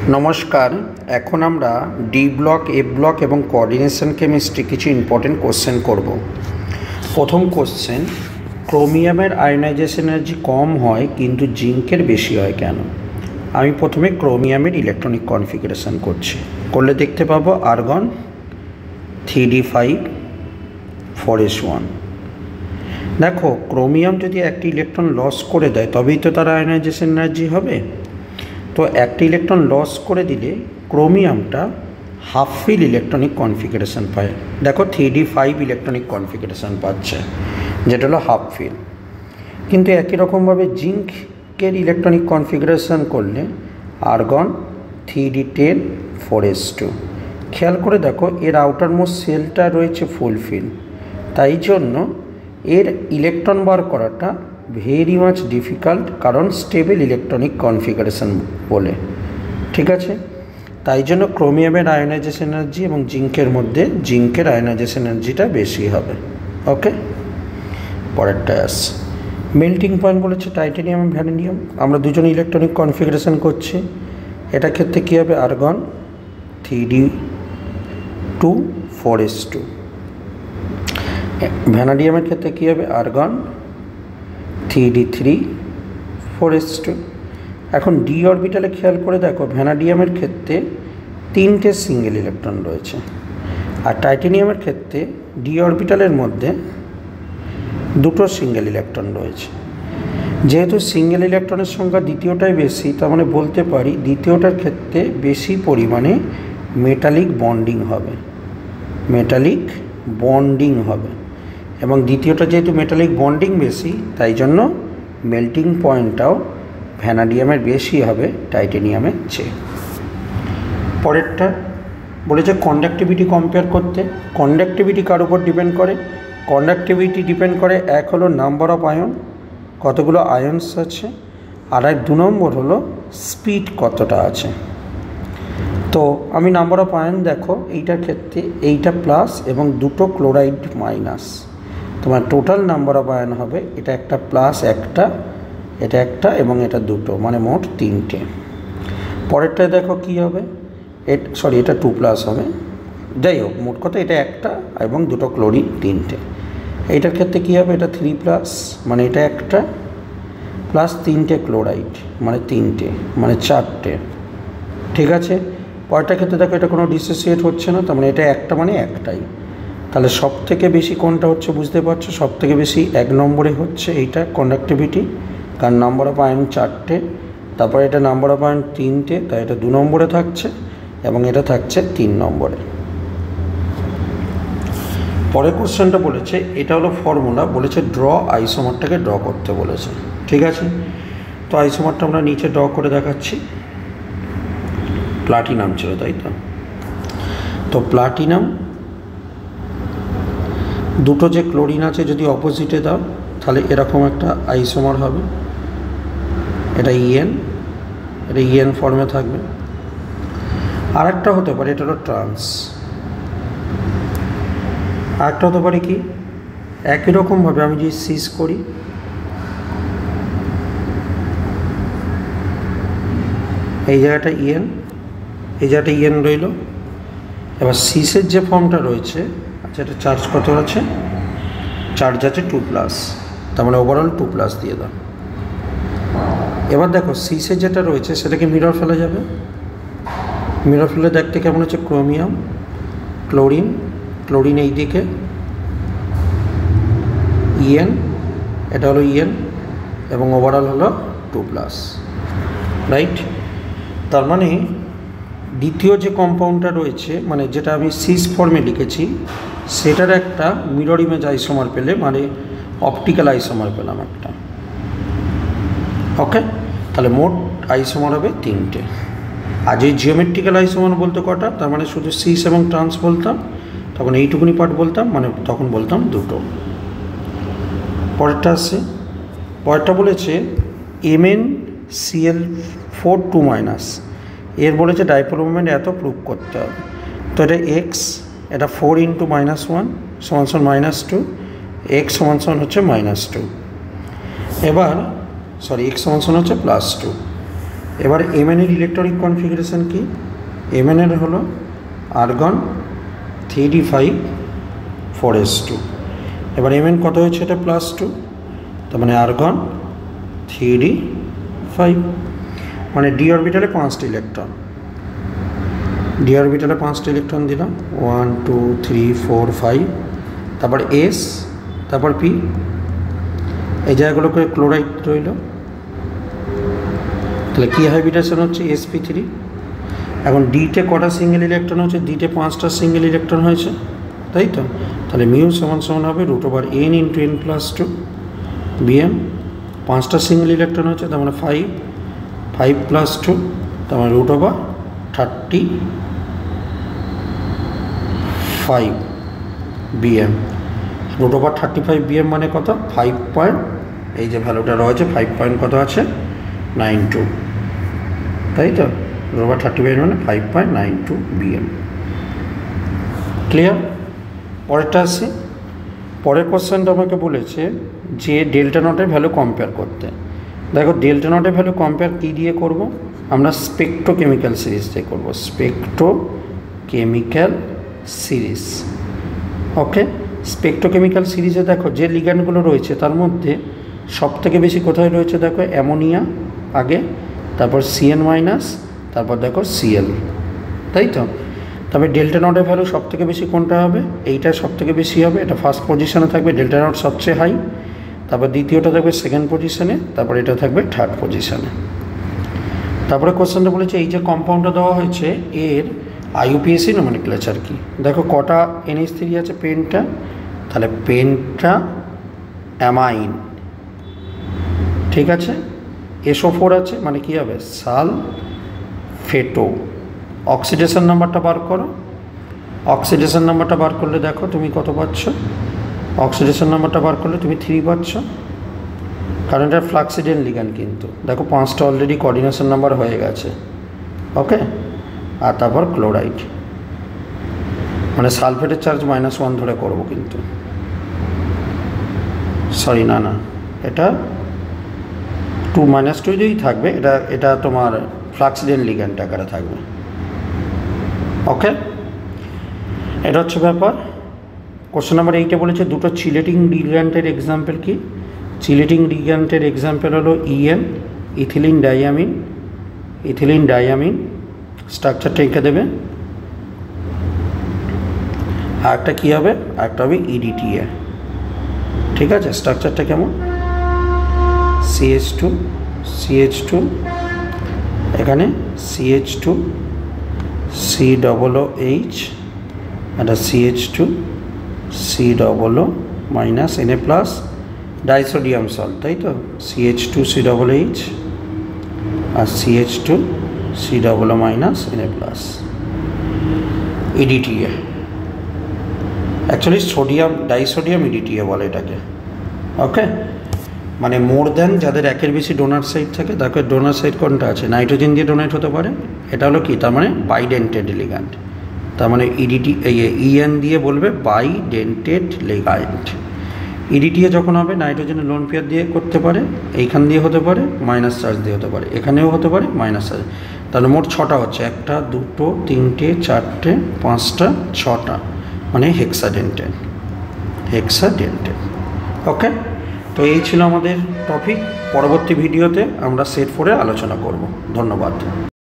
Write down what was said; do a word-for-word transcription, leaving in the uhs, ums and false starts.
नमस्कार এখন আমরা ডি ব্লক এ ব্লক এবং কোঅর্ডিনেশন কেমিস্ট্রি কিছু ইম্পর্টেন্ট কোশ্চেন করব। প্রথম কোশ্চেন, ক্রোমিয়ামের আয়নাইজেশন এনার্জি কম হয় কিন্তু জিঙ্কের বেশি হয় কেন? আমি প্রথমে ক্রোমিয়ামের ইলেকট্রনিক কনফিগারেশন করছি। করলে দেখতে পাবো argon three D five four S one. দেখো, ক্রোমিয়াম যদি একটি ইলেকট্রন লস করে দেয় তবেই তো তার আয়নাইজেশন এনার্জি হবে। তো একটা ইলেকট্রন লস করে দিলে ক্রোমিয়ামটা হাফ ফিল ইলেকট্রনিক কনফিগারেশন পায়। দেখো, three D five electronic configuration পাচ্ছে, যেটা হলো হাফ ফিল। কিন্তু একই রকমভাবে জিঙ্কের ইলেকট্রনিক কনফিগারেশন করলে argon three D ten four S two. খেয়াল করে দেখো, এর আউটার মোস্ট সেলটা রয়েছে ফুল ফিল, তাই জন্য এর ইলেকট্রন বার করাটা ভেরি মাচ ডিফিকাল্ট, কারণ স্টেবল ইলেকট্রনিক কনফিগারেশন বলে। ঠিক আছে, তাই জন্য ক্রোমিয়ামের আয়নাইজেশন এনার্জি এবং জিঙ্কের মধ্যে জিঙ্কের আয়নাইজেশন এনার্জিটা বেশি হবে। ওকে, পরেরটা আস মেল্টিং পয়েন্ট বলেছে টাইটানিয়াম এবং ভ্যানাডিয়াম। আমরা দুজন ইলেকট্রনিক কনফিগারেশন করছি। এটা ক্ষেত্রে কী হবে? Argon three D two four S two. ভ্যানাডিয়ামের ক্ষেত্রে কী হবে? Argon three D three four S two. এখন ডি অরবিটালে খেয়াল করে দেখো, ভ্যানাডিয়ামের ক্ষেত্রে তিনটে সিঙ্গেল ইলেকট্রন রয়েছে, আর টাইটানিয়ামের ক্ষেত্রে ডি অরবিটালের মধ্যে দুটো সিঙ্গেল ইলেকট্রন রয়েছে। যেহেতু সিঙ্গেল ইলেকট্রনের সংখ্যা দ্বিতীয়টাই বেশি, তার মানে বলতে পারি দ্বিতীয়টার ক্ষেত্রে বেশি পরিমাণে মেটালিক বন্ডিং হবে মেটালিক বন্ডিং হবে এবং দ্বিতীয়টা যেহেতু মেটালিক বন্ডিং বেশি, তাই জন্য মেল্টিং পয়েন্টটাও ভ্যানাডিয়ামের বেশি হবে টাইটানিয়ামের চেয়ে। পরেরটা বলেছে কন্ডাক্টিভিটি কম্পেয়ার করতে। কন্ডাক্টিভিটি কার উপর ডিপেন্ড করে? কন্ডাক্টিভিটি ডিপেন্ড করে, এক হলো নাম্বার অফ আয়ন, কতগুলো আয়নস আছে, আর এক দু নম্বর হলো স্পিড কতটা আছে। তো আমি নাম্বার অফ আয়ন দেখো, এইটার ক্ষেত্রে এইটা প্লাস এবং দুটো ক্লোরাইড মাইনাস, তোমার টোটাল নাম্বার অফ আয়ন হবে এটা একটা প্লাস একটা, এটা একটা এবং এটা দুটো, মানে মোট তিনটে। পরেরটায় দেখো কি হবে, এ সরি এটা টু প্লাস হবে, যাই হোক মোট কথা এটা একটা এবং দুটো ক্লোরিন তিনটে। এইটার ক্ষেত্রে কী হবে? এটা থ্রি প্লাস, মানে এটা একটা প্লাস তিনটে ক্লোরাইড, মানে তিনটে, মানে চারটে। ঠিক আছে, পরেরটার ক্ষেত্রে দেখো এটা কোনো ডিসোসিয়েট হচ্ছে না, তার মানে এটা একটা মানে একটাই। তাহলে সব থেকে বেশি কোনটা হচ্ছে বুঝতে পারছো? সব থেকে বেশি এক নম্বরে হচ্ছে এইটা কন্ডাক্টিভিটি, কারণ নাম্বার অফ আয়ন চারটে, তারপরে এটা নাম্বার অফ আয়ন তিনটে, তাই এটা দু নম্বরে থাকছে এবং এটা থাকছে তিন নম্বরে। পরের কোশ্চেনটা বলেছে, এটা হলো ফর্মুলা, বলেছে ড্র আইসোমারটাকে ড্র করতে বলেছে। ঠিক আছে, তো আইসোমারটা আমরা নিচে ড্র করে দেখাচ্ছি। প্লাটিনাম ছিল, তাই তো? তো প্লাটিনাম দুটো যে ক্লোরিন আছে যদি অপোজিটে দাও তাহলে এরকম একটা আইসোমার হবে। এটা ইএন, এটা ইএন ফর্মে থাকবে। আর একটা হতে পারে, এটা হলো ট্রান্স। আর একটা হতে পারে কি, একই রকমভাবে আমি যদি সিস করি, এই জায়গাটা ইএন, এই জায়গাটা ইএন রইল। এবার সিসের যে ফর্মটা রয়েছে, আচ্ছা এটা চার্জ কত আছে? চার্জ আছে টু প্লাস, তার মানে ওভারঅল টু প্লাস দিয়ে দাও। এবার দেখো সিসে যেটা রয়েছে সেটাকে মিরর ফেলা যাবে। মিরর ফেলে দেখতে কেমন হচ্ছে? ক্রোমিয়াম, ক্লোরিন, ক্লোরিন এই দিকে, ইএন, এটা হলো ইএন এবং ওভারঅল হলো টু প্লাস, রাইট? তার মানে দ্বিতীয় যে কম্পাউন্ডটা রয়েছে, মানে যেটা আমি সিস ফর্মে লিখেছি, সেটার একটা মিরর ইমেজ আইসোমার পেলে, মানে অপটিক্যাল আইসোমার পেলাম একটা। ওকে, তাহলে মোট আইসোমার হবে তিনটে। আর যে জিওমেট্রিক্যাল আইসোমার বলতে কটা, তার মানে শুধু সিস এবং ট্রান্স বলতাম, তখন এইটুকুনি পার্ট বলতাম, মানে তখন বলতাম দুটো। পরেরটা আসছে, পরেরটা বলেছে MN CL four two minus, এর বলেছে ডাইপোল মোমেন্ট এত প্রুভ করতে হবে। তো এটা এক্স, এটা ফোর ইন্টু মাইনাস ওয়ান সমান সমান মাইনাস টু, এক্স সমান সমান হচ্ছে মাইনাস টু। এবার সরি এক্স সমান সমান হচ্ছে প্লাস টু। এবার এমএন এর ইলেকট্রনিক কনফিগারেশন কি? এমএন এর হলো argon three D five four S two. এবার এমএন কত হয়েছে? এটা প্লাস টু, তার মানে আর্গন থ্রি ডি ফাইভ, মানে ডি অরবিটালে পাঁচটা ইলেকট্রন, ডি অরবিটালে পাঁচটা ইলেকট্রন দিলাম, one two three four five, তারপর এস, তারপর পি, এই জায়গাগুলো করে ক্লোরাইড রইল। তাহলে কী হাইব্রিডেশন হচ্ছে? S P three. এখন ডিতে কটা সিঙ্গেল ইলেকট্রন হচ্ছে? ডিতে পাঁচটা সিঙ্গেল ইলেকট্রন হয়েছে, তাই তো? তাহলে মিউ সমান সমান হবে root over N into N plus two BM. পাঁচটা সিঙ্গেল ইলেকট্রন হচ্ছে, তার মানে ফাইভ, ফাইভ প্লাস টু, তার মানে root over thirty five BM. Root over thirty five BM মানে কত? ফাইভ পয়েন্ট, এই যে ভ্যালুটা রয়েছে ফাইভ পয়েন্ট কত আছে? নাইন টু, তাই তো? রুট ওভার থার্টি ফাইভ মানে five point nine two BM. Clear? পরেরটা আসি। পরের কোশ্চেনটা আমাকে বলেছে যে ডেল্টা নটের ভ্যালু কম্পেয়ার করতে। দেখো ডেল্টা নটের ভ্যালু কম্পেয়ার কী দিয়ে করব? আমরা স্পেকট্রোকেমিক্যাল সিরিজ দিয়ে করবো, স্পেকট্রোকেমিক্যাল সিরিজ। ওকে, স্পেকট্রোকেমিক্যাল সিরিজে দেখো যে লিগ্যান্ডগুলো রয়েছে তার মধ্যে সব থেকে বেশি কোথায় রয়েছে? দেখো অ্যামোনিয়া আগে, তারপর সিএন মাইনাস, তারপর দেখো সিএল, তাই তো? তবে ডেল্টা নটের ভ্যালু সব থেকে বেশি কোনটা হবে? এইটা সব থেকে বেশি হবে, এটা ফার্স্ট পজিশনে থাকবে, ডেল্টা নট সবচেয়ে হাই, তারপর দ্বিতীয়টা থাকবে সেকেন্ড পজিশনে, তারপর এটা থাকবে থার্ড পজিশনে। তারপরে কোশ্চেনটা বলেছে এই যে কম্পাউন্ডটা দেওয়া হয়েছে এর আইইউপিএসি নোমেনক্লেচার কি? দেখো কটা এনএইচ থ্রি আছে পেন্টা, তাহলে পেন্টা অ্যামাইন, ঠিক আছে? এসও ফোর আছে, মানে কী হবে? সাল ফেটো। অক্সিডেশন নাম্বারটা বার করো, অক্সিডেশন নাম্বারটা বার করলে দেখো তুমি কত পাচ্ছ? অক্সিডেশন নাম্বারটা বার করলে তুমি থ্রি পাচ্ছ, কারণ এটা ফ্লাক্সিডেন্ট লিগ্যান্ড। কিন্তু দেখো পাঁচটা অলরেডি কোঅর্ডিনেশন নাম্বার হয়ে গেছে, ওকে? আর তারপর ক্লোরাইড, মানে সালফেটের চার্জ মাইনাস ওয়ান ধরে করব, কিন্তু সরি না না এটা টু মাইনাস টু দিয়েই থাকবে, এটা এটা তোমার ফ্লাক্সিডেন্ট লিগ্যান্ড আকারে থাকবে, ওকে? এটা হচ্ছে ব্যাপার। কোশ্চেন নাম্বার এইটে বলেছে দুটো চিলেটিং লিগ্যান্ডের এক্সাম্পল কি? চিলেটিং লিগ্যান্ডের এক্সাম্পল হলো EN, ethylene diamine, ethylene diamine, স্ট্রাকচারটা এঁকে দেবে। আর একটা কী হবে? আর একটা হবে ইডিটিএ, ঠিক আছে? স্ট্রাকচারটা কেমন? সিএইচ টু, সিএইচ টু, এখানে CH two, C double O H, একটা CH two, C double O minus N A plus, disodium salt, তাই তো? CH two C double H আর CH two C double O minus N A plus, EDTA. Actually sodium disodium EDTA বলে এটাকে, ওকে? মানে more than যাদের একের বেশি donor side থাকে, দেখো ডোনার সাইড কোনটা আছে? নাইট্রোজেন দিয়ে ডোনেট হতে পারে, এটা হলো কি? তার মানে বাইডেন্টেড লিগ্যান্ড, তার মানে ইডিটি ইএন দিয়ে বলবে বাইডেন্টেড লিগ্যান্ড। ইডিটিএ যখন হবে নাইট্রোজেনের লোন পেয়ার দিয়ে করতে পারে, এইখান দিয়ে হতে পারে, মাইনাস চার্জ দিয়ে হতে পারে, এখানেও হতে পারে মাইনাস চার্জ। তাহলে মোট ছটা হচ্ছে, একটা দুটো তিনটে চারটে পাঁচটা ছটা, মানে হেক্সাডেন্টেড, হেক্সাডেন্টেড, ওকে? তো এই ছিল আমাদের টপিক। পরবর্তী ভিডিওতে আমরা সেট ফোরে আলোচনা করব। ধন্যবাদ।